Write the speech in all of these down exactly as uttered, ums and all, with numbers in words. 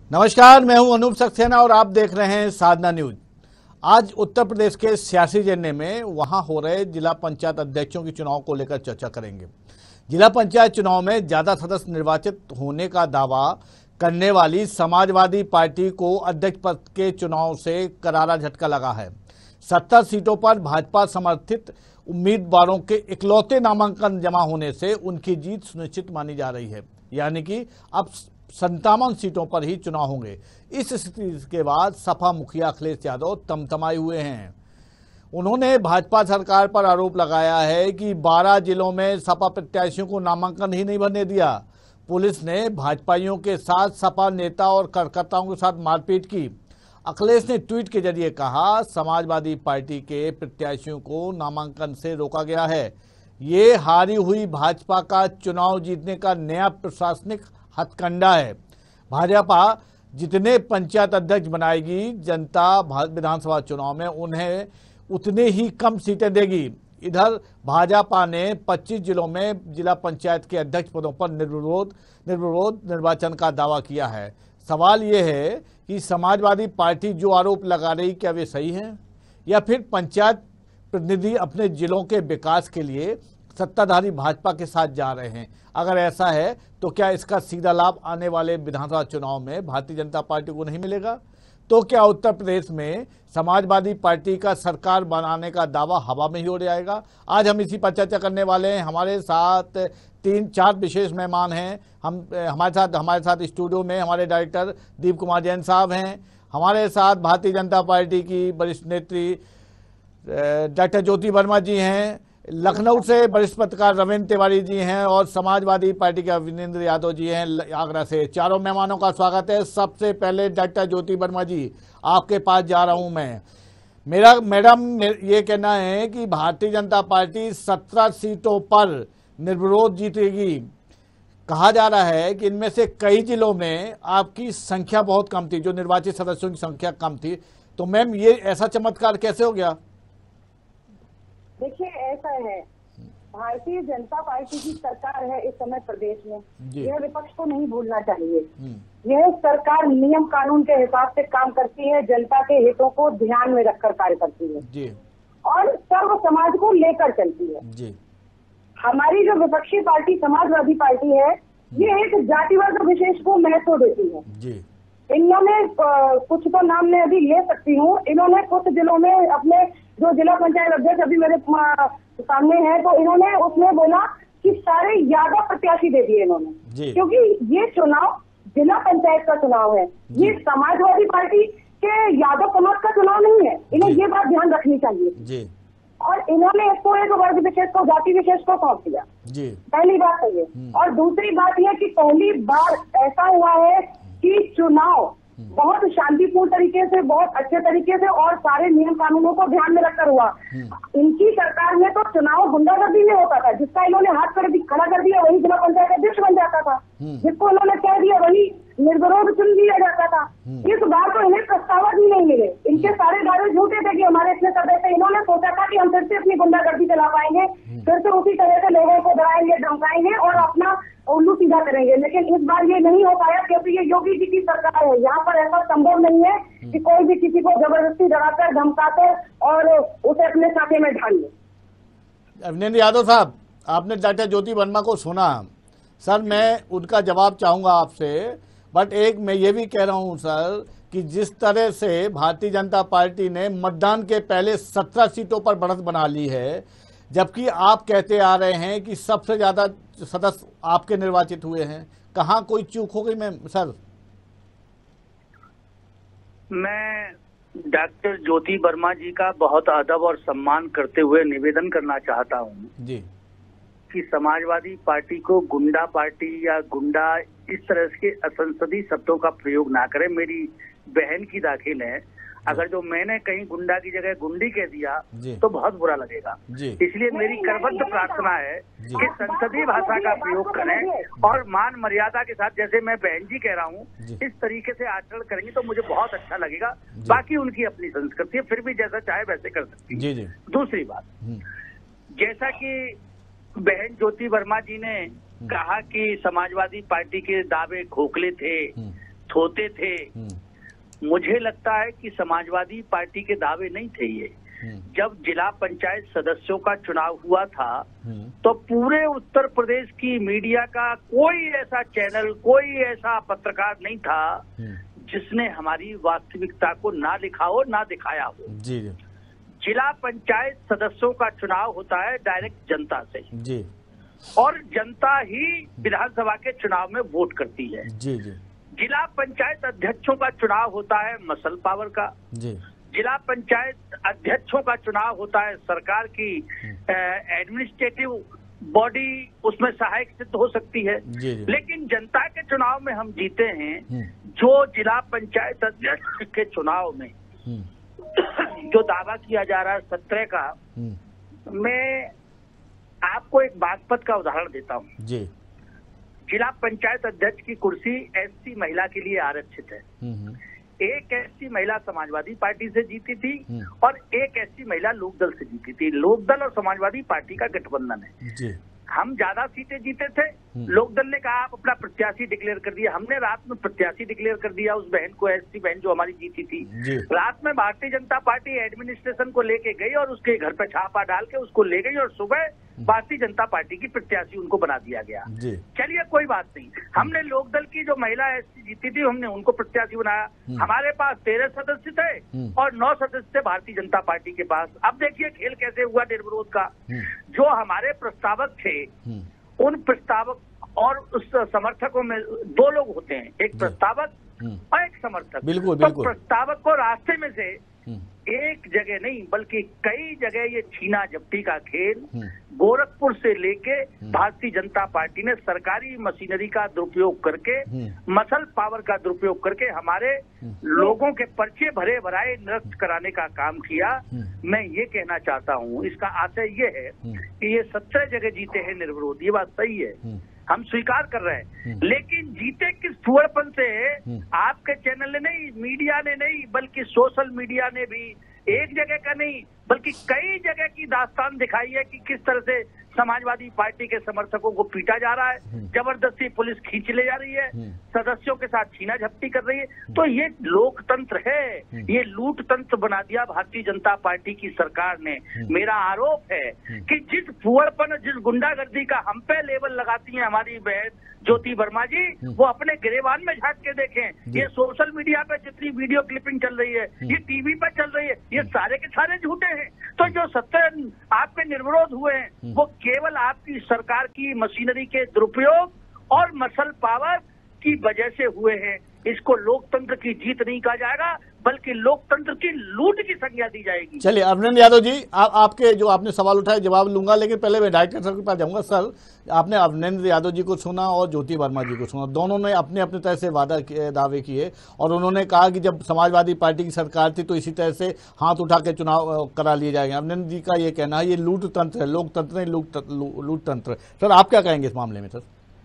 नमस्कार, मैं हूं अनूप सक्सेना और आप देख रहे हैं साधना न्यूज। आज उत्तर प्रदेश के सियासी जन्ने में वहां हो रहे जिला पंचायत अध्यक्षों के चुनाव को लेकर चर्चा करेंगे। जिला पंचायत चुनाव में ज्यादा सदस्य निर्वाचित होने का दावा करने वाली समाजवादी पार्टी को अध्यक्ष पद के चुनाव से करारा झटका लगा है। सत्तर सीटों पर भाजपा समर्थित उम्मीदवारों के इकलौते नामांकन जमा होने से उनकी जीत सुनिश्चित मानी जा रही है, यानी कि अब संतावन सीटों पर ही चुनाव होंगे। इस स्थिति के बाद सपा मुखिया अखिलेश यादव तमतमाए हुए हैं। उन्होंने भाजपा सरकार पर आरोप लगाया है कि बारह जिलों में सपा प्रत्याशियों को नामांकन ही नहीं भरने दिया। पुलिस ने भाजपाइयों के साथ सपा नेता और कार्यकर्ताओं के साथ मारपीट की। अखिलेश ने ट्वीट के जरिए कहा, समाजवादी पार्टी के प्रत्याशियों को नामांकन से रोका गया है। ये हारी हुई भाजपा का चुनाव जीतने का नया प्रशासनिक हथकंडा है। भाजपा जितने पंचायत अध्यक्ष बनाएगी, जनता विधानसभा चुनाव में उन्हें उतने ही कम सीटें देगी। इधर भाजपा ने पच्चीस जिलों में जिला पंचायत के अध्यक्ष पदों पर निर्विरोध निर्विरोध निर्वाचन का दावा किया है। सवाल ये है कि समाजवादी पार्टी जो आरोप लगा रही, क्या वे सही हैं, या फिर पंचायत प्रतिनिधि अपने जिलों के विकास के लिए सत्ताधारी भाजपा के साथ जा रहे हैं? अगर ऐसा है तो क्या इसका सीधा लाभ आने वाले विधानसभा चुनाव में भारतीय जनता पार्टी को नहीं मिलेगा? तो क्या उत्तर प्रदेश में समाजवादी पार्टी का सरकार बनाने का दावा हवा में ही उड़ जाएगा? आज हम इसी पर चर्चा करने वाले हैं। हमारे साथ तीन चार विशेष मेहमान हैं। हम हमारे साथ हमारे साथ स्टूडियो में हमारे डायरेक्टर दीप कुमार जैन साहब हैं। हमारे साथ भारतीय जनता पार्टी की वरिष्ठ नेत्री डॉक्टर ज्योति वर्मा जी हैं। लखनऊ से वरिष्ठ पत्रकार रविंद्र तिवारी जी हैं और समाजवादी पार्टी के अविनेंद्र यादव जी हैं आगरा से। चारों मेहमानों का स्वागत है। सबसे पहले डॉक्टर ज्योति वर्मा जी, आपके पास जा रहा हूं मैं। मेरा मैडम ये कहना है कि भारतीय जनता पार्टी सत्रह सीटों पर निर्विरोध जीतेगी। कहा जा रहा है कि इनमें से कई जिलों में आपकी संख्या बहुत कम थी, जो निर्वाचित सदस्यों की संख्या कम थी। तो मैम, ये ऐसा चमत्कार कैसे हो गया? देखिए, ऐसा है, भारतीय जनता पार्टी की सरकार है इस समय प्रदेश में। यह विपक्ष को नहीं भूलना चाहिए। यह सरकार नियम कानून के हिसाब से काम करती है, जनता के हितों को ध्यान में रखकर कार्य करती है जी। और सर्व समाज को लेकर चलती है जी। हमारी जो विपक्षी पार्टी समाजवादी पार्टी है, ये एक जातिवाद विशेष को महत्व देती है जी। इन्होंने कुछ तो नाम मैं अभी ले सकती हूँ। इन्होंने कुछ जिलों में अपने जो जिला पंचायत अध्यक्ष अभी मेरे सामने है, तो इन्होंने उसमें बोला कि सारे यादव प्रत्याशी दे दिए इन्होंने, क्योंकि ये चुनाव जिला पंचायत का चुनाव है। ये समाजवादी पार्टी के यादव समाज का चुनाव नहीं है। इन्हें ये बात ध्यान रखनी चाहिए जी। और इन्होंने इसको एक वर्ग विशेष को, जाति विशेष को सौंप दिया जी। पहली बात है ये। और दूसरी बात यह कि पहली बार ऐसा हुआ है कि चुनाव बहुत शांतिपूर्ण तरीके से, बहुत अच्छे तरीके से और सारे नियम कानूनों को ध्यान में रखकर हुआ। इनकी सरकार में तो चुनाव गुंडागर्दी में होता था। जिसका इन्होंने हाथ कर दी खड़ा कर दिया वही जिला पंचायत अध्यक्ष बन जाता था। जिसको इन्होंने कह दिया वही निर्विरोध चुन दिया जाता था। इस बार तो इन्हें प्रस्ताव भी नहीं मिले। इनके सारे दावे झूठे थे कि हमारे इतने सदस्य। इन्होंने सोचा था कि हम फिर से अपनी गुंडागर्दी चला पाएंगे, फिर से उसी तरह से लोगों को डराएंगे, धमकाएंगे और अपना उल्लू सीधा करेंगे। लेकिन इस बार ये नहीं हो पाया, क्योंकि ये योगी जी की सरकार है। यहाँ पर ऐसा संभव नहीं है कि कोई भी किसी को जबरदस्ती डराकर, धमकाकर और उसे अपने साथे में ढाल ले। अविनेंद्र यादव साहब, आपने डॉक्टर ज्योति वर्मा को सुना। सर, मैं उनका जवाब चाहूंगा आपसे, बट एक मैं ये भी कह रहा हूं सर कि जिस तरह से भारतीय जनता पार्टी ने मतदान के पहले सत्रह सीटों पर बढ़त बना ली है, जबकि आप कहते आ रहे हैं कि सबसे ज्यादा सदस्य आपके निर्वाचित हुए हैं, कहाँ कोई चूक हो गई? मैं सर मैं डॉक्टर ज्योति वर्मा जी का बहुत अदब और सम्मान करते हुए निवेदन करना चाहता हूँ जी कि समाजवादी पार्टी को गुंडा पार्टी या गुंडा इस तरह के असंसदीय शब्दों का प्रयोग ना करें। मेरी बहन की दाखिल है, अगर जो मैंने कहीं गुंडा की जगह गुंडी कह दिया तो बहुत बुरा लगेगा। इसलिए मेरी करबद्ध प्रार्थना है कि संसदीय भाषा का प्रयोग करें और मान मर्यादा के साथ, जैसे मैं बहन जी कह रहा हूँ, इस तरीके से आचरण करेंगे तो मुझे बहुत अच्छा लगेगा। बाकी उनकी अपनी संस्कृति है, फिर भी जैसा चाहे वैसे कर सकती है। दूसरी बात, जैसा कि बहन ज्योति वर्मा जी ने कहा कि समाजवादी पार्टी के दावे खोखले थे, थोते थे। मुझे लगता है कि समाजवादी पार्टी के दावे नहीं थे ये। जब जिला पंचायत सदस्यों का चुनाव हुआ था तो पूरे उत्तर प्रदेश की मीडिया का कोई ऐसा चैनल, कोई ऐसा पत्रकार नहीं था जिसने हमारी वास्तविकता को ना लिखा हो, ना दिखाया हो। जी जी। जिला पंचायत सदस्यों का चुनाव होता है डायरेक्ट जनता से जी, और जनता ही विधानसभा के चुनाव में वोट करती है जी जी। जिला पंचायत अध्यक्षों का चुनाव होता है मसल पावर का जी। जिला पंचायत अध्यक्षों का चुनाव होता है सरकार की एडमिनिस्ट्रेटिव बॉडी, उसमें सहायक सिद्ध हो सकती है जी जी। लेकिन जनता के चुनाव में हम जीते हैं। जो जिला पंचायत अध्यक्ष के चुनाव में जो दावा किया जा रहा है सत्रह का, मैं आपको एक बागपत का उदाहरण देता हूँ जी। जिला पंचायत अध्यक्ष की कुर्सी एससी महिला के लिए आरक्षित है। एक एससी महिला समाजवादी पार्टी से जीती थी और एक एससी महिला लोकदल से जीती थी। लोकदल और समाजवादी पार्टी का गठबंधन है जी। हम ज्यादा सीटें जीते थे, लोकदल ने कहा आप अपना प्रत्याशी डिक्लेयर कर दिया। हमने रात में प्रत्याशी डिक्लेयर कर दिया उस बहन को, एससी बहन जो हमारी जीती थी। रात में भारतीय जनता पार्टी एडमिनिस्ट्रेशन को लेके गई और उसके घर पे छापा डाल के उसको ले गई और सुबह भारतीय जनता पार्टी की प्रत्याशी उनको बना दिया गया। चलिए कोई बात नहीं, हमने लोकदल की जो महिला एससी जीती थी हमने उनको प्रत्याशी बनाया। हमारे पास तेरह सदस्य थे और नौ सदस्य थे भारतीय जनता पार्टी के पास। अब देखिए खेल कैसे हुआ निर्विरोध का। जो हमारे प्रस्तावक थे उन प्रस्तावक और उस समर्थकों में दो लोग होते हैं, एक प्रस्तावक और एक समर्थक। बिल्कुल, बिल्कुल। तो प्रस्तावक को रास्ते में से एक जगह नहीं बल्कि कई जगह ये छीना झपटी का खेल गोरखपुर से लेके भारतीय जनता पार्टी ने सरकारी मशीनरी का दुरुपयोग करके, मसल पावर का दुरुपयोग करके हमारे लोगों के पर्चे भरे भराए नष्ट कराने का काम किया। मैं ये कहना चाहता हूँ, इसका आशय ये है कि ये सत्रह जगह जीते हैं निर्विरोध, ये बात सही है, हम स्वीकार कर रहे हैं। लेकिन जीते किस फुहड़पन से? आपके चैनल ने नहीं, मीडिया ने नहीं, बल्कि सोशल मीडिया ने भी एक जगह का नहीं बल्कि कई जगह की दास्तान दिखाई है कि किस तरह से समाजवादी पार्टी के समर्थकों को पीटा जा रहा है, जबरदस्ती पुलिस खींच ले जा रही है, सदस्यों के साथ छीना झपटी कर रही है। तो ये लोकतंत्र है, ये लूट तंत्र बना दिया भारतीय जनता पार्टी की सरकार ने। मेरा आरोप है कि जिस फुहड़पन, जिस गुंडागर्दी का हम पे लेबल लगाती है हमारी बहन ज्योति वर्मा जी, वो अपने गिरेबान में झांक के देखें। ये सोशल मीडिया पे जितनी वीडियो क्लिपिंग चल रही है, ये टीवी पे चल रही है, ये सारे के सारे झूठे हैं। तो जो सत्तर आपके निर्विरोध हुए हैं वो केवल आपकी सरकार की मशीनरी के दुरुपयोग और मसल पावर की वजह से हुए हैं। इसको लोकतंत्र की जीत नहीं कहा जाएगा बल्कि लोकतंत्र की लूट की संज्ञा दी जाएगी। चलिए अभिनंदन यादव जी, आ, आपके जो आपने सवाल उठाए जवाब लूंगा, लेकिन पहले मैं डायरेक्टर सर के पास जाऊंगा। सर, आपने अभिनंदन यादव जी को सुना और ज्योति वर्मा जी को सुना, दोनों ने अपने अपने तरह से वादा दावे किए और उन्होंने कहा कि जब समाजवादी पार्टी की सरकार थी तो इसी तरह से हाथ उठा के चुनाव करा लिए जाएंगे। अभिनंदन जी का ये कहना है ये लूट तंत्र है, लोकतंत्र नहीं लूट तंत्र। सर आप क्या कहेंगे इस मामले में? सर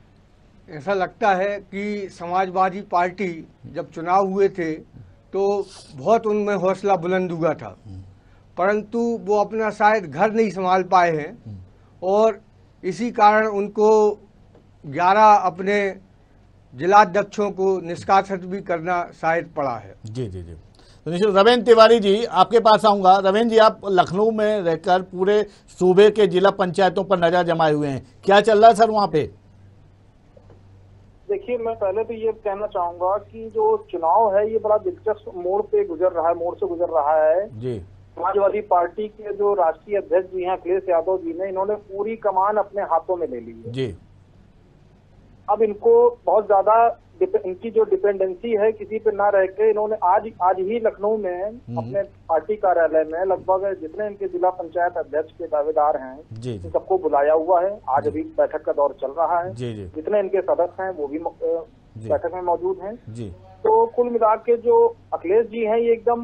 ऐसा लगता है कि समाजवादी पार्टी जब चुनाव हुए थे तो बहुत उनमें हौसला बुलंद हुआ था, परंतु वो अपना शायद घर नहीं संभाल पाए हैं और इसी कारण उनको ग्यारह अपने जिलाध्यक्षों को निष्कासित भी करना शायद पड़ा है। जी जी जी। तो निश्चित रविंद्र तिवारी जी आपके पास आऊंगा। रविंद्र जी, आप लखनऊ में रहकर पूरे सूबे के जिला पंचायतों पर नजर जमाए हुए हैं, क्या चल रहा है सर वहाँ पे? देखिए, मैं पहले तो ये कहना चाहूंगा कि जो चुनाव है ये बड़ा दिलचस्प मोड़ पे गुजर रहा है, मोड़ से गुजर रहा है जी। समाजवादी पार्टी के जो राष्ट्रीय अध्यक्ष जी हैं अखिलेश यादव जी ने, इन्होंने पूरी कमान अपने हाथों में ले ली है जी। अब इनको बहुत ज्यादा इनकी जो डिपेंडेंसी है किसी पे ना रह के, इन्होंने आज आज ही लखनऊ में अपने पार्टी कार्यालय में लगभग जितने इनके जिला पंचायत अध्यक्ष के दावेदार हैं इन सबको बुलाया हुआ है। आज अभी बैठक का दौर चल रहा है, जितने इनके सदस्य हैं वो भी बैठक में मौजूद हैं। तो कुल मिला के जो अखिलेश जी हैं ये एकदम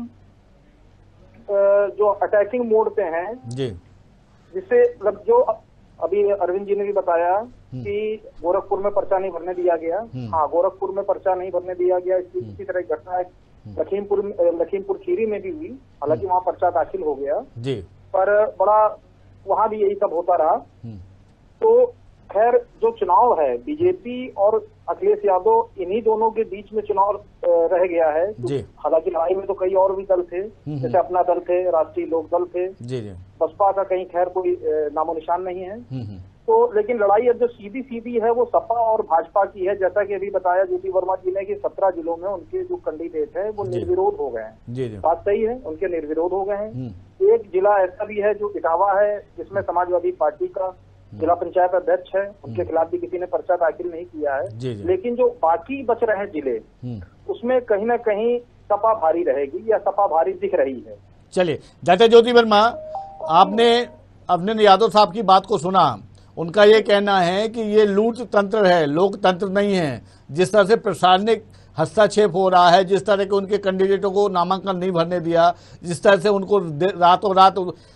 जो अटैकिंग मोड पे हैं, जिससे मतलब जो अभी अरविंद जी ने भी बताया कि गोरखपुर में पर्चा नहीं भरने दिया गया। हाँ, गोरखपुर में पर्चा नहीं भरने दिया गया, इसी इसी तरह की घटना लखीमपुर लखीमपुर खीरी में भी हुई। हालांकि वहाँ पर्चा दाखिल हो गया जी, पर बड़ा वहाँ भी यही सब होता रहा। तो खैर जो चुनाव है बीजेपी और अखिलेश यादव इन्हीं दोनों के बीच में चुनाव रह गया है। हालांकि लड़ाई में तो कई और भी दल थे, जैसे अपना दल थे, राष्ट्रीय लोक दल थे, बसपा का कहीं खैर कोई नामो निशान नहीं है। तो लेकिन लड़ाई अब जो सीधी सीधी है वो सपा और भाजपा की है। जैसा कि अभी बताया ज्योति वर्मा जी ने कि सत्रह जिलों में उनके जो कैंडिडेट है वो निर्विरोध हो गए हैं। बात सही है, उनके निर्विरोध हो गए हैं। एक जिला ऐसा भी है जो इटावा है, जिसमें समाजवादी पार्टी का जिला पंचायत अध्यक्ष है, उनके खिलाफ भी किसी ने पर्चा दाखिल नहीं किया है। जी जी। लेकिन जो बाकी बच रहे हैं जिले, उसमें कहीं ना कहीं सपा भारी रहेगी या सपा भारी दिख रही है। चलिए डॉक्टर ज्योति वर्मा, आपने अभिनंदन यादव साहब की बात को सुना। उनका ये कहना है कि ये लूट तंत्र है, लोकतंत्र नहीं है। जिस तरह से प्रशासनिक हस्तक्षेप हो रहा है, जिस तरह के उनके कैंडिडेटों को नामांकन नहीं भरने दिया, जिस तरह से उनको रातों रात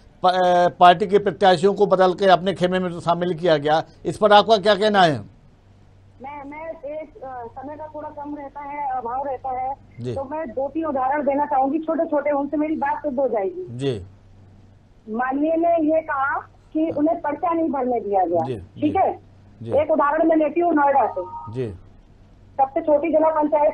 पार्टी के प्रत्याशियों को बदल के अपने खेमे में शामिल किया गया, इस पर आपका क्या कहना है? मैं मैं एक समय का थोड़ा कम रहता है, अभाव रहता है, तो मैं दो तीन उदाहरण देना चाहूंगी, छोटे छोटे, उनसे मेरी बात सिद्ध हो जाएगी। जी। माननीय ने ये कहा कि उन्हें पर्चा नहीं भरने दिया गया, ठीक है। एक उदाहरण मैं लेती हूँ नोएडा से। जी। सबसे छोटी जिला पंचायत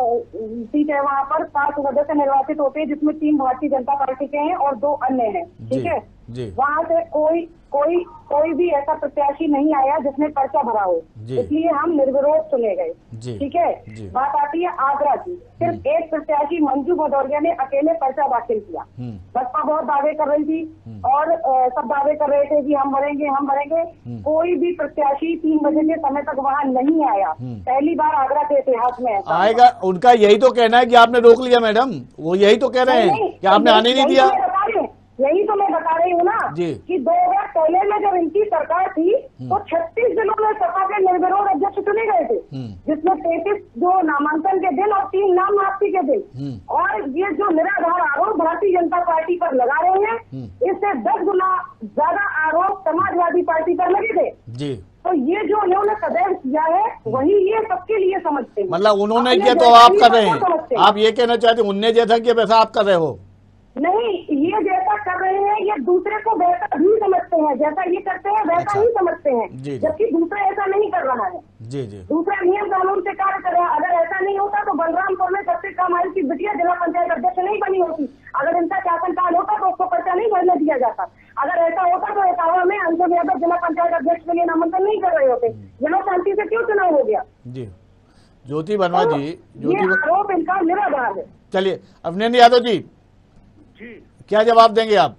सीट है, वहाँ पर पांच सदस्य निर्वाचित होते हैं, जिसमें तीन भारतीय जनता पार्टी के हैं और दो अन्य हैं, ठीक है। वहाँ से कोई कोई कोई भी ऐसा प्रत्याशी नहीं आया जिसने पर्चा भरा हो, इसलिए हम निर्विरोध चुने गए, ठीक है। बात आती है आगरा की। सिर्फ एक प्रत्याशी मंजू भदौरिया ने अकेले पर्चा दाखिल किया। बसपा बहुत दावे कर रही थी और सब दावे कर रहे थे कि हम भरेंगे हम भरेंगे। कोई भी प्रत्याशी तीन बजे के समय तक वहाँ नहीं आया। पहली बार आगरा के इतिहास में आएगा। उनका यही तो कहना है कि आपने रोक लिया मैडम, वो यही तो कह रहे हैं कि आपने आने नहीं दिया। यही तो मैं बता रही हूँ ना कि दो हजार सोलह में जब इनकी सरकार थी तो छत्तीस जिलों में सपा के निर्विरोध अध्यक्ष चुने गए थे, जिसमें तैतीस जो नामांकन के दिन और तीन नाम वापसी के दिन। और ये जो निराधार आरोप भारतीय जनता पार्टी पर लगा रहे हैं, इससे दस गुना ज्यादा आरोप समाजवादी पार्टी पर लगे थे। जी। तो ये जो उन्होंने सदैव किया है वही ये सबके लिए समझते हैं। मतलब उन्होंने किया तो आप कर रहे हैं। आप ये कहना चाहते हैं उनने जैसा किया वैसा आप कर रहे हो? नहीं, ये जैसा कर रहे हैं ये दूसरे को वैसा भी समझते हैं, जैसा ये करते हैं वैसा अच्छा। ही समझते हैं, जबकि दूसरा ऐसा नहीं कर रहा है। जी जी। दूसरा नियम कानून से कार्य कर रहा है। अगर ऐसा नहीं होता तो बलरामपुर में सबसे कम आयु की बिटिया जिला पंचायत अध्यक्ष नहीं बनी होती। अगर इनका शासनकाल होता तो उसको पर्चा नहीं भरने दिया जाता। अगर ऐसा होता तो इटावा में अंशुल यादव जिला पंचायत अध्यक्ष के लिए नामांकन नहीं कर रहे होते। जिला शांति से क्यों चुनाव हो गया? जी। ज्योति वर्मा जी, ये आरोप इनका निराधार है। चलिए अभिनंदन यादव जी, जी क्या जवाब देंगे आप?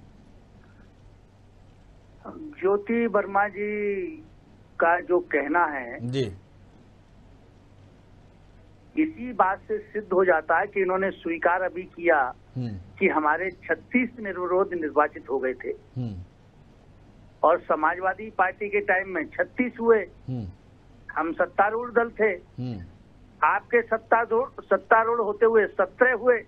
ज्योति वर्मा जी का जो कहना है जी, इसी बात से सिद्ध हो जाता है कि इन्होंने स्वीकार अभी किया कि हमारे छत्तीस निर्विरोध निर्वाचित हो गए थे और समाजवादी पार्टी के टाइम में छत्तीस हुए। हम सत्तारूढ़ दल थे, आपके सत्तारूढ़ सत्तारूढ़ होते हुए सत्रह हुए।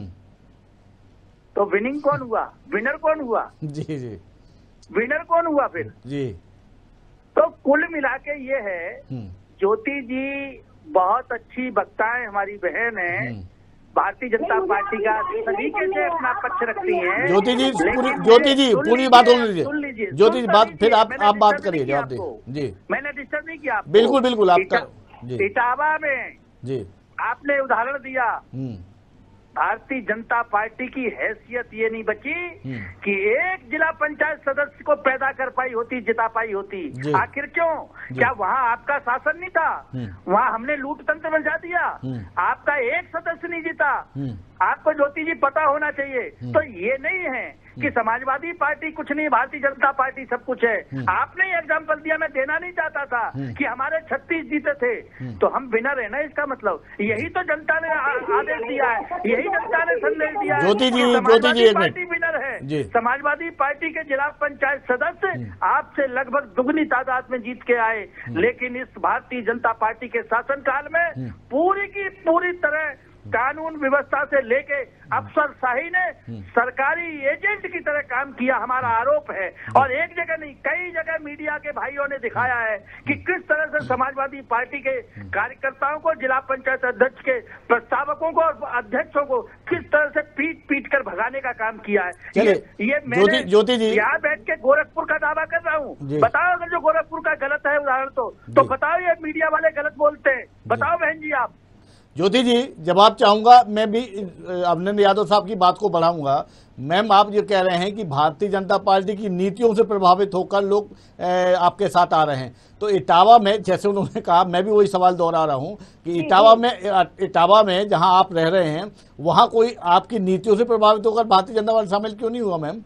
तो विनिंग कौन हुआ? विनर कौन हुआ? जी जी। विनर कौन हुआ फिर? जी। तो कुल मिला के ये है, ज्योति जी बहुत अच्छी वक्ता है, हमारी बहन है, भारतीय जनता पार्टी का तरीके से अपना पक्ष रखती हैं। ज्योति जी पूरी ज्योति जी पूरी बात सुन लीजिए। सुन लीजिए ज्योति जी बात, फिर आप आप बात करिए, जवाब दीजिए। जी, मैंने डिस्टर्ब नहीं किया आपको। बिल्कुल बिल्कुल। आपका इटावा में जी आपने उदाहरण दिया, भारतीय जनता पार्टी की हैसियत ये नहीं बची कि एक जिला पंचायत सदस्य को पैदा कर पाई होती, जिता पाई होती। आखिर क्यों? क्या वहाँ आपका शासन नहीं था? वहाँ हमने लूट तंत्र बजा दिया, आपका एक सदस्य नहीं जीता। आपको ज्योति जी पता होना चाहिए। तो ये नहीं है कि समाजवादी पार्टी कुछ नहीं, भारतीय जनता पार्टी सब कुछ है। आपने एग्जाम्पल दिया, मैं देना नहीं चाहता था कि हमारे छत्तीस जीते थे, तो हम विनर है ना, इसका मतलब यही तो जनता ने आदेश दिया है, यही जनता ने संदेश दिया है। ज्योति जी, ज्योति जी एक पार्टी विनर है। समाजवादी पार्टी के जिला पंचायत सदस्य आपसे लगभग दुगनी तादाद में जीत के आए, लेकिन इस भारतीय जनता पार्टी के शासनकाल में पूरी की पूरी तरह कानून व्यवस्था से लेके अफसरशाही ने सरकारी एजेंट की तरह काम किया, हमारा आरोप है। और एक जगह नहीं, कई जगह मीडिया के भाइयों ने दिखाया है कि किस तरह से समाजवादी पार्टी के कार्यकर्ताओं को, जिला पंचायत अध्यक्ष के प्रस्तावकों को और अध्यक्षों को किस तरह से पीट पीट कर भगाने का काम किया है। चलिए, ये, ये ज्योति ज्योति जी यहाँ बैठ के गोरखपुर का दावा कर रहा हूँ। बताओ अगर जो गोरखपुर का गलत है उदाहरण तो तो बताओ, ये मीडिया वाले गलत बोलते हैं, बताओ बहन जी आप। ज्योति जी जवाब चाहूंगा, मैं भी अभिनंदन यादव साहब की बात को बढ़ाऊंगा। मैम आप ये कह रहे हैं कि भारतीय जनता पार्टी की नीतियों से प्रभावित होकर लोग आपके साथ आ रहे हैं, तो इटावा में जैसे उन्होंने कहा, मैं भी वही सवाल दोहरा रहा हूं कि इटावा में इटावा में जहां आप रह रहे हैं वहां कोई आपकी नीतियों से प्रभावित होकर भारतीय जनता पार्टी शामिल क्यों नहीं हुआ मैम?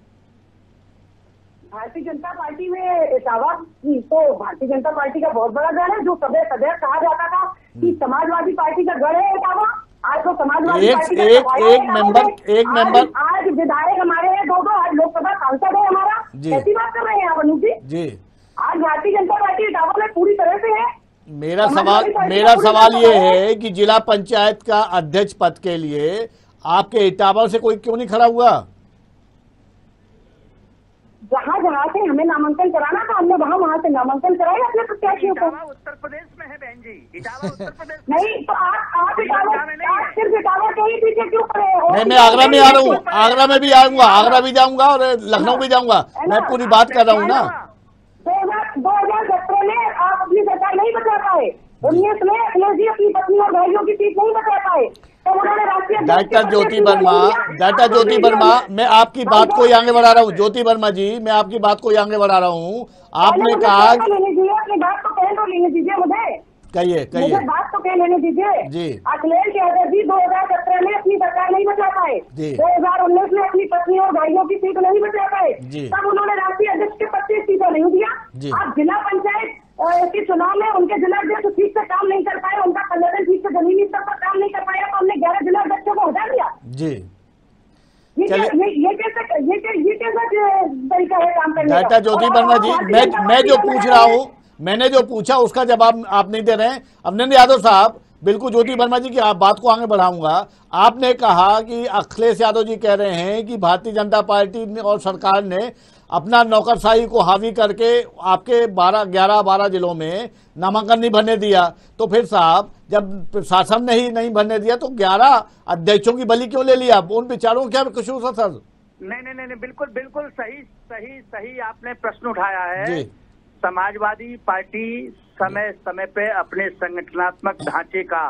भारतीय जनता पार्टी में इटावा तो भारतीय जनता पार्टी का बहुत बड़ा गढ़ है, जो सदैव सदैव कहा जाता था कि समाजवादी पार्टी का गढ़ है इटावा। आज तो समाजवादी एक पार्टी एक एक मेंबर एक मेंबर आज विधायक हमारे हैं दो दो, आज लोकसभा सांसद है हमारा। कैसी बात कर रहे हैं आप अनु जी? जी आज भारतीय जनता पार्टी इटावा में पूरी तरह से है। मेरा सवाल मेरा सवाल ये है कि जिला पंचायत का अध्यक्ष पद के लिए आपके इटावा से कोई क्यों नहीं खड़ा हुआ? जहाँ जहाँ से हमें नामांकन कराना था हमने वहाँ वहाँ से नामांकन कराया अपने प्रत्याशियों को। उत्तर प्रदेश में है बहन जी, इटावा उत्तर प्रदेश नहीं तो आप आप इटावा आप सिर्फ इटावा के ही पीछे क्यों पड़े हो? नहीं, मैं आगरा में आ रहा हूँ, आगरा में भी आऊंगा, आगरा भी जाऊंगा और लखनऊ भी जाऊंगा, मैं पूरी बात कर रहा हूँ ना। दो हजार दो हजार सत्रह में आप अपनी सरकार नहीं बचा पाए, उन्नीस में अखिलेश जी अपनी पत्नी और भाइयों की सीट नहीं बचा पाए, तो उन्होंने राष्ट्रीय डॉक्टर ज्योति वर्मा डॉक्टर ज्योति वर्मा मैं आपकी बात को आगे बढ़ा रहा हूँ। ज्योति वर्मा जी मैं आपकी बात को आगे बढ़ा रहा हूँ। आपने कहा लेने दीजिए, अपनी बात को कह तो लेने दीजिए, मुझे कहिए कहिए बात तो कह लेने दीजिए जी। अखिलेश यादव जी दो हजार सत्रह में अपनी सरकार नहीं बचा पाए, दो हजार उन्नीस में अपनी पत्नी और भाइयों की सीट नहीं बचा पाए, तब उन्होंने राष्ट्रीय अध्यक्ष के पच्चीस सीटें नहीं दिया। अब जिला पंचायत के चुनाव में उनके जिला अध्यक्ष ठीक से काम नहीं कर पाए, उनका संगठन ठीक से जमीनी स्तर पर काम नहीं कर पाया, तो हमने ग्यारह जिला अध्यक्षों को हटा दिया जी। ये ये ये कैसा ये ये कैसा तरीका है काम करने का? डॉक्टर ज्योति वर्मा जी मैं मैं जो पूछ रहा हूँ, मैंने जो पूछा उसका जवाब आप नहीं दे रहे हैं। अभिनंदन यादव साहब बिल्कुल ज्योति वर्मा जी की आप बात को आगे बढ़ाऊंगा। आपने कहा कि अखिलेश यादव जी कह रहे हैं कि भारतीय जनता पार्टी ने और सरकार ने अपना नौकरशाही को हावी करके आपके बारह ग्यारह बारह जिलों में नामांकन नहीं भरने दिया, तो फिर साहब जब प्रशासन ने ही नहीं भरने दिया तो ग्यारह अध्यक्षों की बलि क्यों ले लिया? उन विचारों क्या कसूर था सर? नहीं नहीं नहीं बिल्कुल बिल्कुल सही सही सही आपने प्रश्न उठाया है जी। समाजवादी पार्टी समय समय पे अपने संगठनात्मक ढांचे का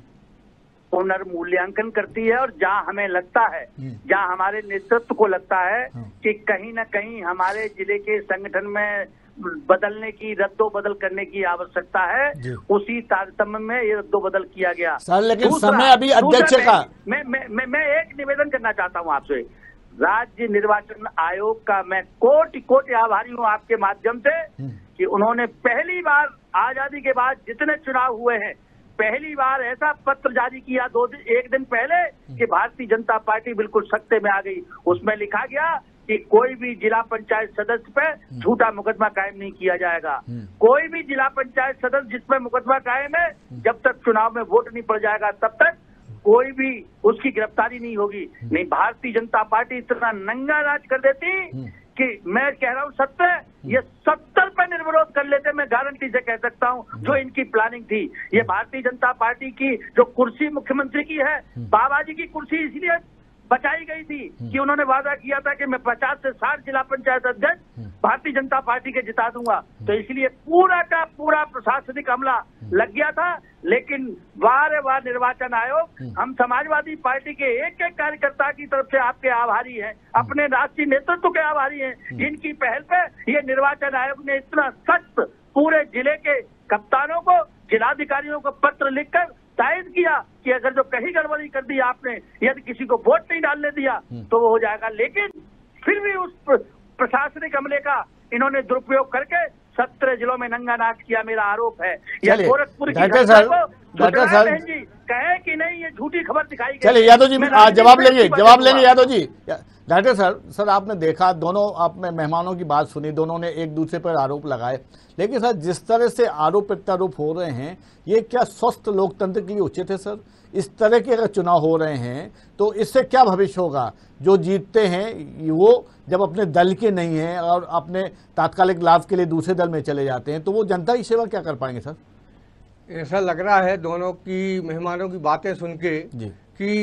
पुनर्मूल्यांकन करती है, और जहां हमें लगता है, जहां हमारे नेतृत्व को लगता है कि कहीं न कहीं हमारे जिले के संगठन में बदलने की रद्दो बदल करने की आवश्यकता है, उसी तारतम्य में ये रद्दो बदल किया गया। सर लेकिन समय अभी अध्यक्ष का मैं मैं मैं मैं एक निवेदन करना चाहता हूं आपसे, राज्य निर्वाचन आयोग का मैं कोटि कोटि आभारी हूं आपके माध्यम से कि उन्होंने पहली बार आजादी के बाद जितने चुनाव हुए हैं पहली बार ऐसा पत्र जारी किया दो दिन एक दिन पहले कि भारतीय जनता पार्टी बिल्कुल सत्ते में आ गई। उसमें लिखा गया कि कोई भी जिला पंचायत सदस्य पे झूठा मुकदमा कायम नहीं किया जाएगा, कोई भी जिला पंचायत सदस्य जिसपे मुकदमा कायम है जब तक चुनाव में वोट नहीं पड़ जाएगा तब तक कोई भी उसकी गिरफ्तारी नहीं होगी। नहीं, भारतीय जनता पार्टी इतना नंगा राज कर देती कि मैं कह रहा हूँ सत्तर ये सत्तर पे निर्विरोध कर लेते, मैं गारंटी से कह सकता हूँ। जो इनकी प्लानिंग थी, ये भारतीय जनता पार्टी की जो कुर्सी मुख्यमंत्री की है, बाबा जी की कुर्सी इसलिए बचाई गई थी कि उन्होंने वादा किया था कि मैं पचास से साठ जिला पंचायत अध्यक्ष भारतीय जनता पार्टी के जिता दूंगा, तो इसलिए पूरा का पूरा प्रशासनिक अमला लग गया था। लेकिन बार बार निर्वाचन आयोग, हम समाजवादी पार्टी के एक एक कार्यकर्ता की तरफ से आपके आभारी हैं, अपने राष्ट्रीय नेतृत्व के आभारी हैं, जिनकी पहल पे ये निर्वाचन आयोग ने इतना सख्त पूरे जिले के कप्तानों को, जिलाधिकारियों को पत्र लिखकर तायद किया कि अगर जो कहीं गड़बड़ी कर दी आपने, यदि किसी को वोट नहीं डालने दिया तो वो हो जाएगा। लेकिन फिर भी उस प्रशासनिक अमले का इन्होंने दुरुपयोग करके सत्रह जिलों में नंगा नाच किया, मेरा आरोप है। यह गोरखपुर की doctor sir doctor sir ji कहे कि नहीं ये झूठी खबर दिखाई गई। चलिए यादव जी जवाब लेंगे जवाब लेंगे Yadav ji. Doctor sir sir आपने देखा, दोनों आपने मेहमानों की बात सुनी, दोनों ने एक दूसरे पर आरोप लगाए, लेकिन सर जिस तरह से आरोप प्रत्यारोप हो रहे हैं ये क्या स्वस्थ लोकतंत्र के लिए उचित है सर? इस तरह के अगर चुनाव हो रहे हैं तो इससे क्या भविष्य होगा? जो जीतते हैं वो जब अपने दल के नहीं हैं और अपने तात्कालिक लाभ के लिए दूसरे दल में चले जाते हैं तो वो जनता की सेवा क्या कर पाएंगे सर? ऐसा लग रहा है दोनों की मेहमानों की बातें सुन के कि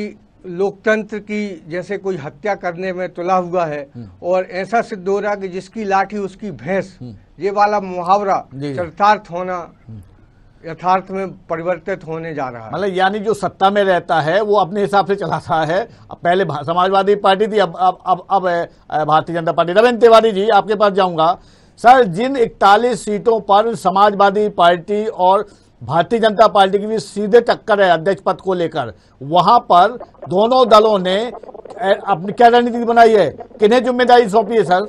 लोकतंत्र की जैसे कोई हत्या करने में तुला हुआ है और ऐसा सिद्ध हो रहा कि जिसकी लाठी उसकी भैंस, ये वाला मुहावरा चरितार्थ होना यथार्थ में परिवर्तित होने जा रहा है। मतलब यानी जो सत्ता में रहता है वो अपने हिसाब से चलाता है। पहले समाजवादी पार्टी थी, अब अब अब अब भारतीय जनता पार्टी। रविंद्र तिवारी जी, आपके पास जाऊंगा। सर, जिन इकतालीस सीटों पर समाजवादी पार्टी और भारतीय जनता पार्टी की भी सीधे टक्कर है अध्यक्ष पद को लेकर, वहां पर दोनों दलों ने अपनी क्या रणनीति बनाई है, किन्हें जिम्मेदारी सौंपी है? सर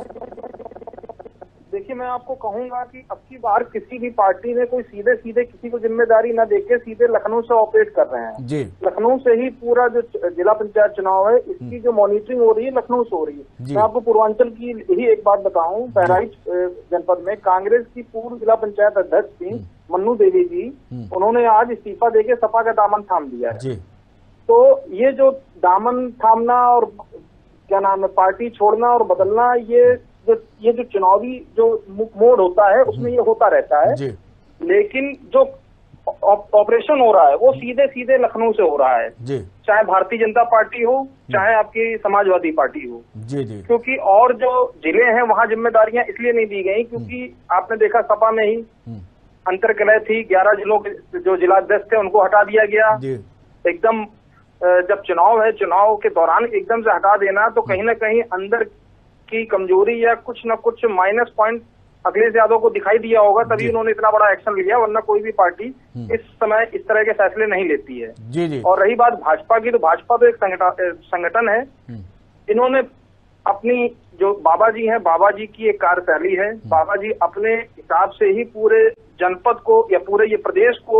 देखिए, मैं आपको कहूंगा कि अब की बार किसी भी पार्टी ने कोई सीधे सीधे किसी को जिम्मेदारी न देके सीधे लखनऊ से ऑपरेट कर रहे हैं जी। लखनऊ से ही पूरा जो जिला पंचायत चुनाव है इसकी जो मॉनिटरिंग हो रही है लखनऊ से हो रही है। मैं आपको पूर्वांचल की यही एक बात बताऊं, बहराइच जनपद में कांग्रेस की पूर्व जिला पंचायत अध्यक्ष थी मन्नू देवी जी, उन्होंने आज इस्तीफा देके सपा का दामन थाम दिया है। तो ये जो दामन थामना और क्या नाम है पार्टी छोड़ना और बदलना, ये जो ये जो चुनावी जो मोड होता है उसमें ये होता रहता है जी। लेकिन जो ऑपरेशन हो रहा है वो सीधे सीधे लखनऊ से हो रहा है जी। चाहे भारतीय जनता पार्टी हो चाहे आपकी समाजवादी पार्टी हो जी जी। क्योंकि और जो जिले हैं वहां जिम्मेदारियां इसलिए नहीं दी गई क्योंकि आपने देखा सपा में ही अंतरकलह थी, ग्यारह जिलों के जो जिलाध्यक्ष थे उनको हटा दिया गया एकदम। जब चुनाव है, चुनाव के दौरान एकदम से हटा देना तो कहीं ना कहीं अंदर की कमजोरी या कुछ न कुछ माइनस पॉइंट अखिलेश यादव को दिखाई दिया होगा, तभी उन्होंने इतना बड़ा एक्शन लिया, वरना कोई भी पार्टी इस समय इस तरह के फैसले नहीं लेती है जी जी। और रही बात भाजपा की, तो भाजपा तो एक संगठन है। इन्होंने अपनी जो बाबा जी हैं, बाबा जी की एक कार्यशैली है, बाबा जी अपने हिसाब से ही पूरे जनपद को या पूरे ये प्रदेश को,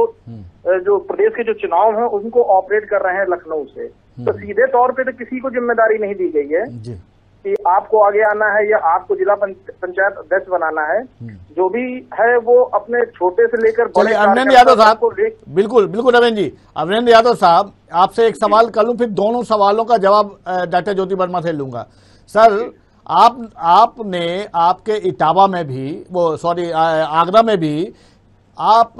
जो प्रदेश के जो चुनाव हैं उनको ऑपरेट कर रहे हैं लखनऊ से। तो सीधे तौर पे तो किसी को जिम्मेदारी नहीं दी गई है कि आपको आगे आना है या आपको जिला पंचायत अध्यक्ष बनाना है। जो भी है वो अपने छोटे से लेकर बड़े। अमरेंद्र यादव साहब, बिल्कुल बिल्कुल रविंद्र जी, अमरेंद्र यादव साहब, आपसे एक सवाल कर लूं, फिर दोनों सवालों का जवाब डॉक्टर ज्योति वर्मा से लूंगा। सर, आप आपने आपके इटावा में भी, वो सॉरी आगरा में भी, आप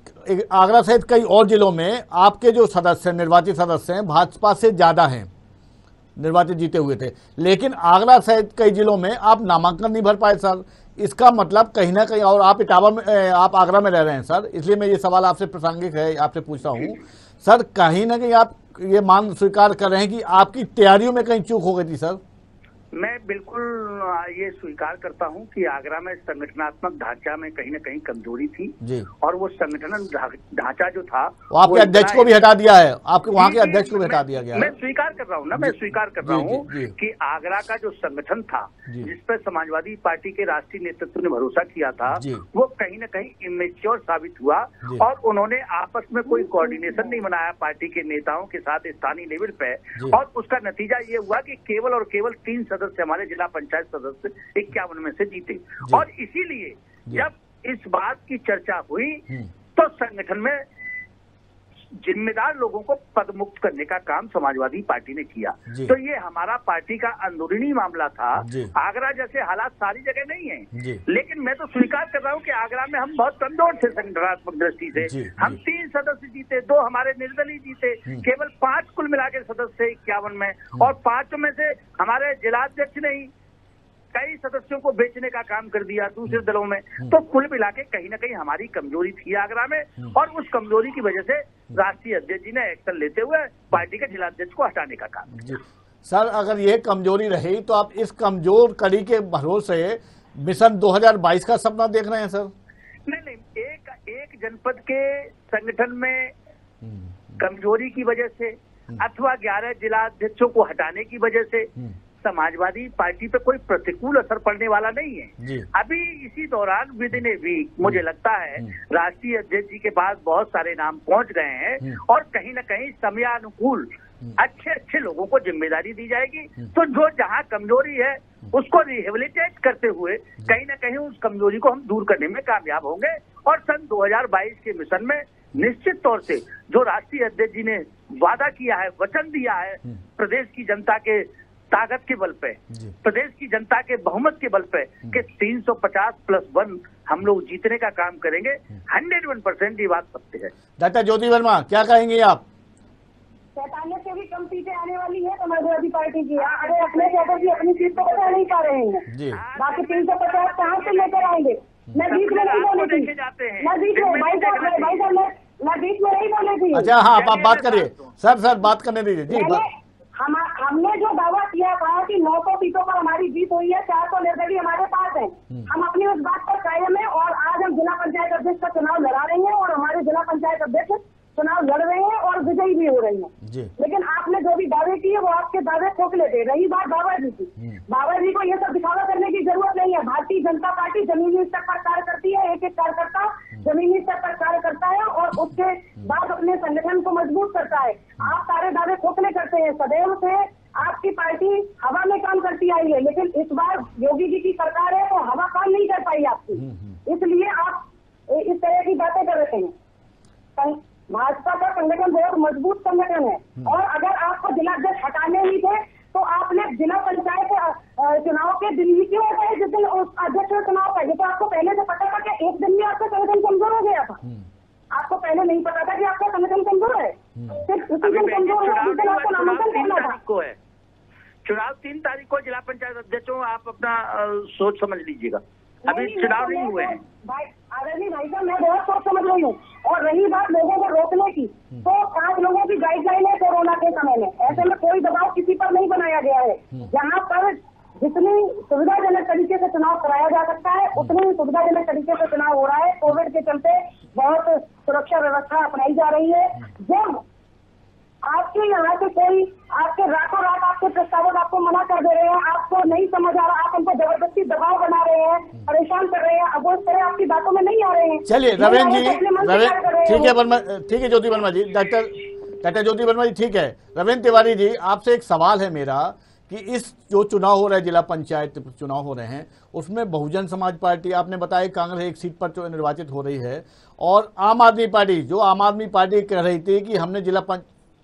आगरा सहित कई और जिलों में आपके जो सदस्य निर्वाचित सदस्य हैं भाजपा से ज्यादा हैं, निर्वाचित जीते हुए थे, लेकिन आगरा सहित कई जिलों में आप नामांकन नहीं भर पाए सर। इसका मतलब कहीं ना कहीं, और आप इटावा में, आप आगरा में रह रहे हैं सर, इसलिए मैं ये सवाल आपसे प्रासंगिक है, आपसे पूछता हूँ सर, कहीं ना कहीं आप ये मान स्वीकार कर रहे हैं कि आपकी तैयारियों में कहीं चूक हो गई थी सर? मैं बिल्कुल ये स्वीकार करता हूं कि आगरा में संगठनात्मक ढांचा में कहीं न कहीं कमजोरी थी जी। और वो संगठन ढांचा जो था वो आपके अध्यक्ष को भी हटा दिया है, आपके वहाँ के अध्यक्ष को भी हटा दिया गया है। मैं स्वीकार कर रहा हूँ ना, मैं स्वीकार कर रहा हूँ कि आगरा का जो संगठन था जिस पर समाजवादी पार्टी के राष्ट्रीय नेतृत्व ने भरोसा किया था, वो कहीं न कहीं इमेच्योर साबित हुआ और उन्होंने आपस में कोई कोऑर्डिनेशन नहीं बनाया पार्टी के नेताओं के साथ स्थानीय लेवल पे, और उसका नतीजा ये हुआ कि केवल और केवल तीन सदस्य हमारे जिला पंचायत सदस्य इक्यावन में से जीते। और इसीलिए जब इस बात की चर्चा हुई तो संगठन में जिम्मेदार लोगों को पद मुक्त करने का काम समाजवादी पार्टी ने किया। तो ये हमारा पार्टी का अंदरूनी मामला था। आगरा जैसे हालात सारी जगह नहीं है, लेकिन मैं तो स्वीकार कर रहा हूँ कि आगरा में हम बहुत कमजोर थे संगठनात्मक दृष्टि से। हम तीन सदस्य जीते, दो हमारे निर्दलीय जीते, केवल पांच कुल मिला के सदस्य इक्यावन में, और पांचों में से हमारे जिलाध्यक्ष ने ही कई सदस्यों को बेचने का काम कर दिया दूसरे दलों में। तो कुल मिला के कहीं ना कहीं हमारी कमजोरी थी आगरा में, और उस कमजोरी की वजह से राष्ट्रीय अध्यक्ष जी ने एक्शन लेते हुए पार्टी के जिलाध्यक्ष को हटाने का काम किया। सर, अगर ये कमजोरी रही तो आप इस कमजोर कड़ी के भरोसे मिशन दो हज़ार बाईस का सपना देख रहे हैं सर? नहीं नहीं, एक एक जनपद के संगठन में कमजोरी की वजह से अथवा ग्यारह जिलाध्यक्षों को हटाने की वजह से समाजवादी पार्टी पे कोई प्रतिकूल असर पड़ने वाला नहीं है। अभी इसी दौरान विद इन ए वीक मुझे लगता है राष्ट्रीय अध्यक्ष जी के पास बहुत सारे नाम पहुंच गए हैं, और कहीं ना कहीं समयानुकूल अच्छे अच्छे लोगों को जिम्मेदारी दी जाएगी। तो जो जहां कमजोरी है उसको रिहेबिलिटेट करते हुए कहीं ना कहीं उस कमजोरी को हम दूर करने में कामयाब होंगे। और सन दो हज़ार बाईस के मिशन में निश्चित तौर से जो राष्ट्रीय अध्यक्ष जी ने वादा किया है, वचन दिया है, प्रदेश की जनता के ताकत के बल पे, प्रदेश की जनता के बहुमत के बल पे कि तीन सौ पचास प्लस वन हम लोग जीतने का काम करेंगे, हंड्रेड वन परसेंट ये बात सत्य है। डॉक्टर ज्योति वर्मा, क्या कहेंगे आप? सैतालीस से भी कम सीटें आने वाली है समाजवादी पार्टी की। अरे अपने चैटर्जी अपनी सीट को बचा नहीं पा रहे हैं, बाकी तीन सौ पचास कहाँ से लेकर आएंगे। मैं बीच में नहीं बोली थी, मैं बीच में भाई साहब भाई साहब मैं बीच में नहीं बोली थी। अच्छा हाँ, आप बात करिए सर, सर बात करने दीजिए जी। हम हमने जो दावा किया था कि नौ सौ सीटों पर हमारी जीत हुई है, चार सौ निर्दलीय हमारे पास है, हम अपनी उस बात पर कायम है और आज हम जिला पंचायत अध्यक्ष का चुनाव लड़ा रहे हैं और हमारे जिला पंचायत अध्यक्ष चुनाव लड़ रहे हैं और विजयी भी हो रही हैं। लेकिन आपने जो भी दावे किए वो आपके दावे खोखले थे। रही बात बाबा जी की, बाबा जी को ये सब दिखावा करने की जरूरत नहीं है। भारतीय जनता पार्टी जमीनी स्तर पर कार्य करती है, एक एक कार्यकर्ता जमीनी स्तर पर कार्य करता है और उसके बाद अपने संगठन को मजबूत करता है। आप सारे दावे खोखले करते हैं, सदैव से आपकी पार्टी हवा में काम करती आई है, लेकिन इस बार योगी जी की सरकार है तो हवा काम नहीं कर पाई आपकी, इसलिए आप इस तरह की बातें कर रहे हैं। भाजपा का संगठन बहुत मजबूत संगठन है और अगर आपको जिलाध्यक्ष हटाने ही थे तो आपने जिला पंचायत चुनाव के दिन ही क्यों हटाए जिस दिन उस अध्यक्ष का चुनाव था। तो आपको पहले से पता था कि एक दिन में आपका संगठन कमजोर हो गया था, आपको पहले नहीं पता था कि आपका संगठन कमजोर है, सिर्फ उसी दिन कमजोर हुआ जिस दिन आपको नामांकन करना था। चुनाव तीन तारीख को जिला पंचायत अध्यक्षों, आप अपना सोच समझ लीजिएगा, अभी चुनाव नहीं हुए हैं। भाई आदरणीय भाई साहब, मैं बहुत सोच समझ रही हूँ। और रही बात लोगों को रोकने की, तो पांच लोगों की गाइडलाइन है कोरोना के समय में, ऐसे में कोई दबाव किसी पर नहीं बनाया गया है। यहाँ पर जितनी सुविधाजनक तरीके से चुनाव कराया जा सकता है उतनी सुविधाजनक तरीके से चुनाव हो रहा है। कोविड के चलते बहुत सुरक्षा व्यवस्था अपनाई जा रही है। जब आपके यहाँ से कोई आपके रातों रात आपके प्रस्तावक आपको मना कर दे रहे हैं, आपको नहीं समझ आ रहा, आप उनको जबरदस्ती दबाव बना रहे हैं, परेशान कर रहे हैं, अब वो इस तरह आपकी बातों में नहीं आ रहे हैं। चलिए रविंद्र जी, ठीक है वर्मा, ठीक है ज्योति वर्मा जी, डॉक्टर डॉक्टर ज्योति वर्मा जी, ठीक है। रविंद्र तिवारी जी, आपसे एक सवाल है मेरा कि इस जो चुनाव हो रहा है, जिला पंचायत चुनाव हो रहे हैं, उसमें बहुजन समाज पार्टी, आपने बताया कांग्रेस एक सीट पर जो निर्वाचित हो रही है, और आम आदमी पार्टी, जो आम आदमी पार्टी कह रही थी कि हमने जिला पंच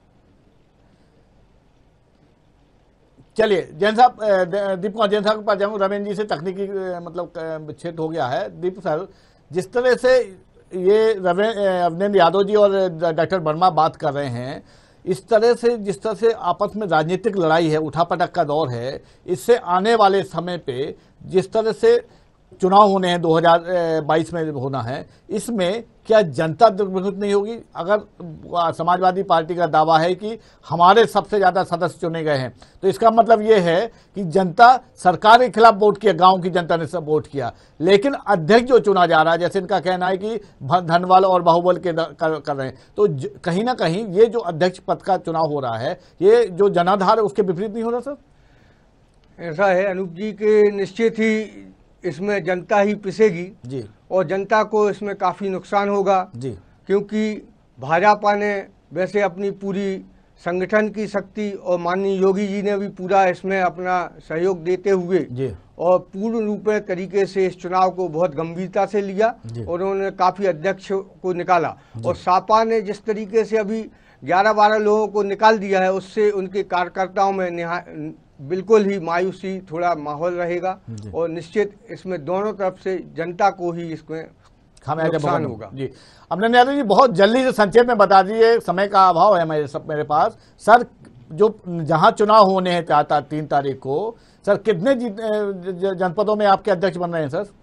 चलिए जैन साहब, दीप कुमार जैन साहब के पास जाऊँ। रविंद्र जी से तकनीकी मतलब क्षेत्र हो गया है। दीप सर, जिस तरह से ये रविंद्र यादव जी और डॉक्टर वर्मा बात कर रहे हैं, इस तरह से जिस तरह से आपस में राजनीतिक लड़ाई है, उठापटक का दौर है, इससे आने वाले समय पे जिस तरह से चुनाव होने हैं, दो हज़ार बाईस में होना है, इसमें क्या जनता दुर्भिक्षित नहीं होगी? अगर समाजवादी पार्टी का दावा है कि हमारे सबसे ज्यादा सदस्य चुने गए हैं, तो इसका मतलब ये है कि जनता सरकार के खिलाफ वोट किया, गांव की जनता ने सब वोट किया, लेकिन अध्यक्ष जो चुना जा रहा है, जैसे इनका कहना है कि धनवाल और बाहुबल के कर, कर रहे हैं, तो कहीं ना कहीं ये जो अध्यक्ष पद का चुनाव हो रहा है, ये जो जनाधार है उसके विपरीत नहीं हो रहा सर? ऐसा है अनूप जी के निश्चित ही इसमें जनता ही पिसेगी जी, और जनता को इसमें काफ़ी नुकसान होगा जी, क्योंकि भाजपा ने वैसे अपनी पूरी संगठन की शक्ति और माननीय योगी जी ने भी पूरा इसमें अपना सहयोग देते हुए जी, और पूर्ण रूप में तरीके से इस चुनाव को बहुत गंभीरता से लिया और उन्होंने काफ़ी अध्यक्ष को निकाला। और सपा ने जिस तरीके से अभी ग्यारह बारह लोगों को निकाल दिया है, उससे उनके कार्यकर्ताओं में बिल्कुल ही मायूसी थोड़ा माहौल रहेगा और निश्चित इसमें दोनों तरफ से जनता को ही इसमें नुकसान होगा जी। अमन यादव जी, बहुत जल्दी से संक्षेप में बता दीजिए, समय का अभाव है मेरे सब मेरे पास सर, जो जहां चुनाव होने हैं चाहता तीन तारीख को, सर कितने जनपदों में आपके अध्यक्ष बन रहे हैं सर?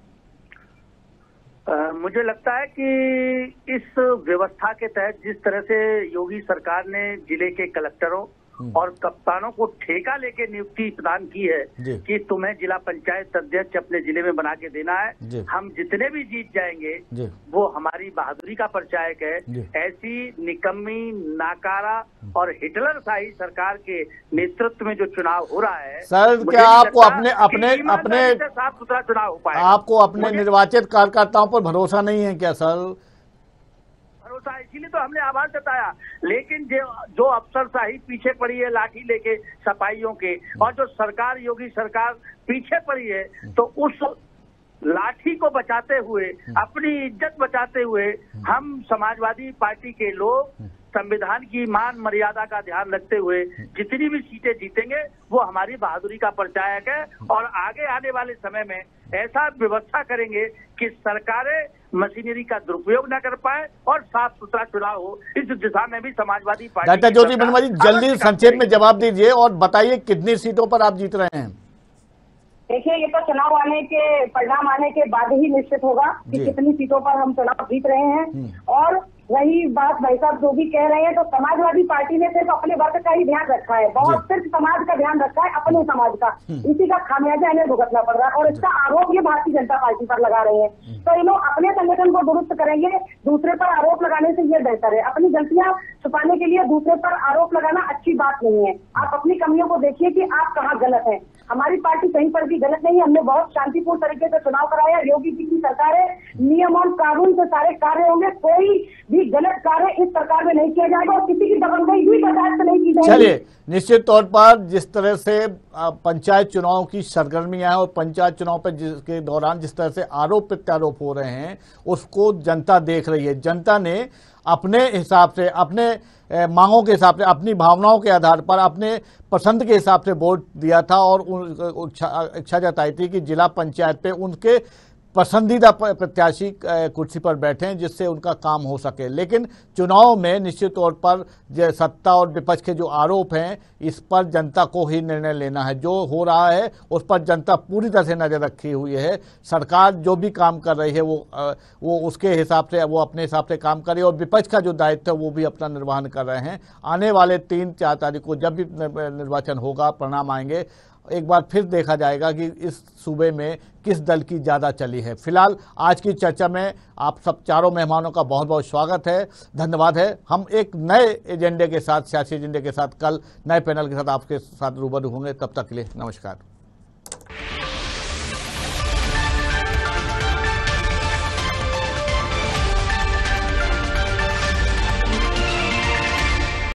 आ, मुझे लगता है कि इस व्यवस्था के तहत जिस तरह से योगी सरकार ने जिले के कलेक्टरों और कप्तानों को ठेका लेके नियुक्ति प्रदान की है कि तुम्हें जिला पंचायत अध्यक्ष अपने जिले में बना के देना है, हम जितने भी जीत जाएंगे वो हमारी बहादुरी का परिचायक है, ऐसी निकम्मी, नाकारा और हिटलर शाही सरकार के नेतृत्व में जो चुनाव हो रहा है सर, क्या आपको अपने अपने अपने साफ सुथरा चुनाव हो पाएगा? आपको अपने निर्वाचित कार्यकर्ताओं पर भरोसा नहीं है क्या सर? इसीलिए तो हमने आभार जताया, लेकिन जो जो अफसरशाही पीछे पड़ी है लाठी लेके सफाइयों के, और जो सरकार योगी सरकार पीछे पड़ी है, तो उस लाठी को बचाते हुए, अपनी इज्जत बचाते हुए, हम समाजवादी पार्टी के लोग संविधान की मान मर्यादा का ध्यान रखते हुए जितनी भी सीटें जीतेंगे वो हमारी बहादुरी का परिचायक है। और आगे आने वाले समय में ऐसा व्यवस्था करेंगे कि सरकारें मशीनरी का दुरुपयोग न कर पाए और साफ सुथरा चुनाव हो। इस दिशा में भी समाजवादी पार्टी डॉक्टर ज्योति वर्मा जी जल्दी संक्षेप में जवाब दीजिए और बताइए कितनी सीटों पर आप जीत रहे हैं। देखिए, ये तो चुनाव आने के परिणाम आने के बाद ही निश्चित होगा कि कितनी सीटों पर हम चुनाव जीत रहे हैं। और वही बात भाई साहब जो भी कह रहे हैं, तो समाजवादी पार्टी ने सिर्फ अपने वर्ग का ही ध्यान रखा है, बहुत सिर्फ समाज का ध्यान रखा है, अपने समाज का। इसी का खामियाजा इन्हें भुगतना पड़ रहा है और इसका आरोप ये भारतीय जनता पार्टी पर लगा रहे हैं। तो इन लोग अपने संगठन को दुरुस्त करेंगे, दूसरे पर आरोप लगाने से ये बेहतर है। अपनी गलतियां छुपाने के लिए दूसरे पर आरोप लगाना अच्छी बात नहीं है। आप अपनी कमियों को देखिए कि आप कहाँ गलत हैं। हमारी पार्टी कहीं पर भी गलत नहीं है। हमने बहुत शांतिपूर्ण तरीके से चुनाव कराया। योगी जी की सरकार है, नियम और कानून से सारे कार्य होंगे। कोई भी गलत कार्य इस सरकार में नहीं किया जाएगा और किसी की दबंगई भी बर्दाश्त नहीं की जाएगी। चलिए, निश्चित तौर पर जिस तरह से पंचायत चुनाव की सरगर्मियां हैं और पंचायत चुनाव पर जिसके दौरान जिस तरह से आरोप प्रत्यारोप हो रहे हैं उसको जनता देख रही है। जनता ने अपने हिसाब से, अपने मांगों के हिसाब से, अपनी भावनाओं के आधार पर, अपने पसंद के हिसाब से वोट दिया था और इच्छा जताई थी कि जिला पंचायत पे उनके पसंदीदा प्रत्याशी कुर्सी पर बैठे जिससे उनका काम हो सके। लेकिन चुनाव में निश्चित तौर पर जो सत्ता और विपक्ष के जो आरोप हैं इस पर जनता को ही निर्णय लेना है। जो हो रहा है उस पर जनता पूरी तरह से नजर रखी हुई है। सरकार जो भी काम कर रही है वो वो उसके हिसाब से, वो अपने हिसाब से काम करे और विपक्ष का जो दायित्व है वो भी अपना निर्वहन कर रहे हैं। आने वाले तीन चार तारीख को जब भी निर्वाचन होगा, परिणाम आएंगे, एक बार फिर देखा जाएगा कि इस सूबे में किस दल की ज़्यादा चली है। फिलहाल आज की चर्चा में आप सब चारों मेहमानों का बहुत बहुत स्वागत है, धन्यवाद है। हम एक नए एजेंडे के साथ, सियासी एजेंडे के साथ कल नए पैनल के साथ आपके साथ रूबरू होंगे। तब तक के लिए नमस्कार।